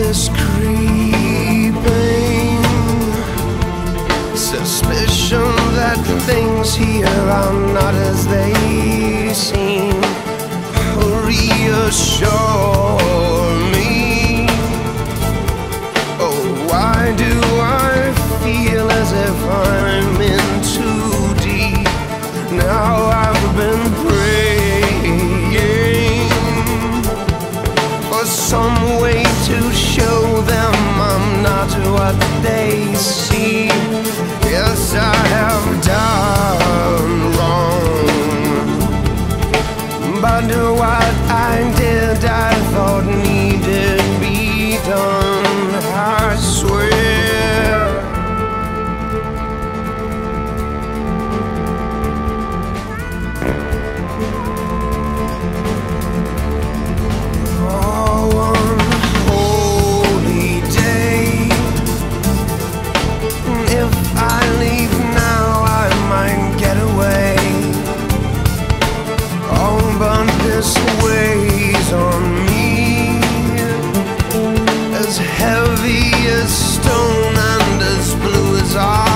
is creeping, suspicion that things here are not as they seem. Reassure me. Oh, why do I feel as if I'm in too deep? Now I've been praying for some way to show them I'm not what they see. Yes, I have done wrong, but what I did I thought needed be done, I swear. Oh, one holy day, if I leave now I might get away. Oh, but this weighs on me, as heavy as stone and as blue as